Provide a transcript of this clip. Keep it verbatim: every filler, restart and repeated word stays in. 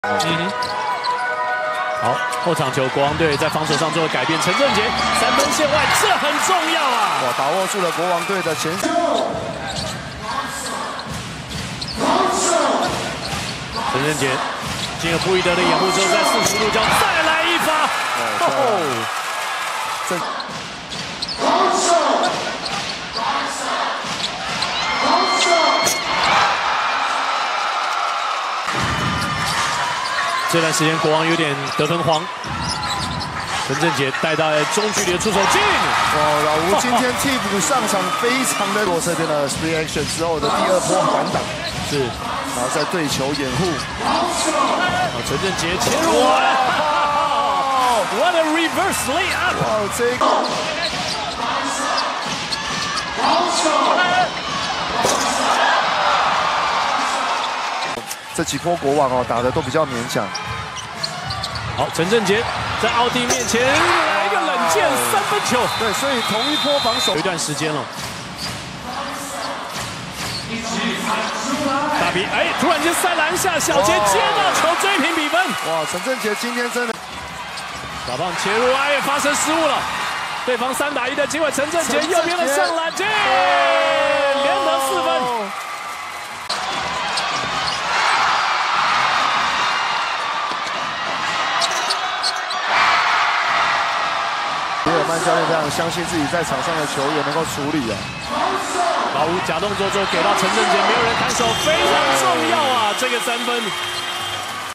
嗯哼。好，后场球，国王队在防守上做了改变。陈正杰三分线外，这很重要啊！ 哇，把握住了国王队的前。 陈正杰进了布伊德的掩护之后，在四十度角再来一发。哦， 这。 这段时间国王有点得分荒，陈正杰带到中距离的出手进。 哇，老吴今天替补上场非常的。我这边的 split action 之后的第二波反挡， 是， 然后再对球掩护。 哦，陈正杰切入，哇 ！What a reverse layup！ 哇，这个。 这几波国王哦打的都比较勉强。 好，陈正杰在奥蒂面前来一个冷箭三分球。 对，所以同一波防守有一段时间了。大比哎，突然间塞篮下，小杰接到球追平比分。 哇，陈正杰今天真的。 小胖切入，哎，发生失误了。对方三打一的机会，陈正杰右边的上篮进，连得四分。 比尔曼教练非常相信自己在场上的球员能够处理啊。 老吴假动作之后给到陈正杰，没有人看手，非常重要啊！这个三分。